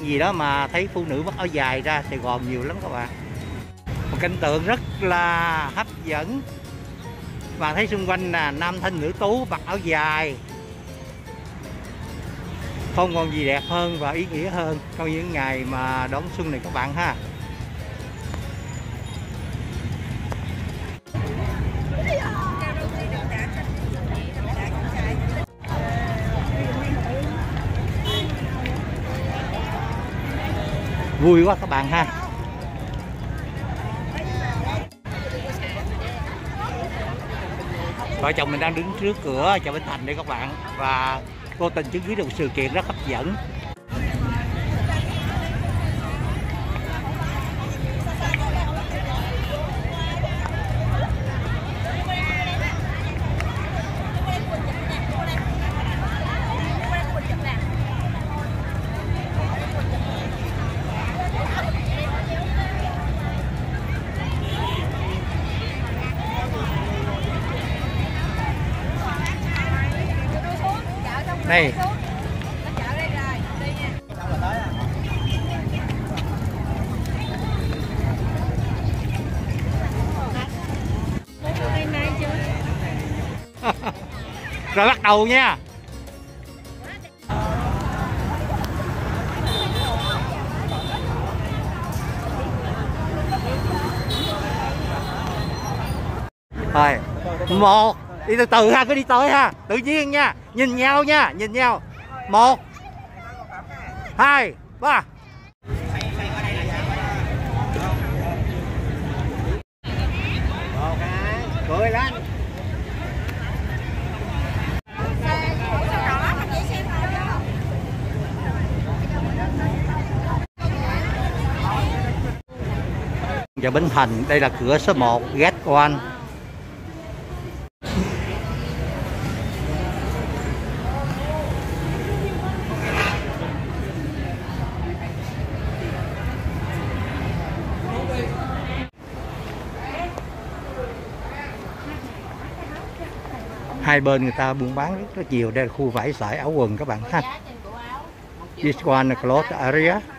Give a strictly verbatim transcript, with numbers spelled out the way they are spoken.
gì đó mà thấy phụ nữ mặc áo dài ra Sài Gòn nhiều lắm các bạn. Một cảnh tượng rất là hấp dẫn. Và thấy xung quanh là nam thanh nữ tú mặc áo dài. Không còn gì đẹp hơn và ý nghĩa hơn trong những ngày mà đón xuân này các bạn ha. Vui quá các bạn ha. Vợ chồng mình đang đứng trước cửa chợ Bến Thành đây các bạn, và vô tình chứng kiến được một sự kiện rất hấp dẫn. Này. Rồi bắt đầu nha. Rồi, một, đi từ từ ha, cứ đi tới ha, tự nhiên nha, nhìn nhau nha, nhìn nhau. Một, hai, ba. Cười lên. Chợ Bến Thành, đây là cửa số một, Gate One. Hai bên người ta buôn bán rất, rất nhiều. Đây là khu vải sải áo quần các bạn ha. This one cloth area.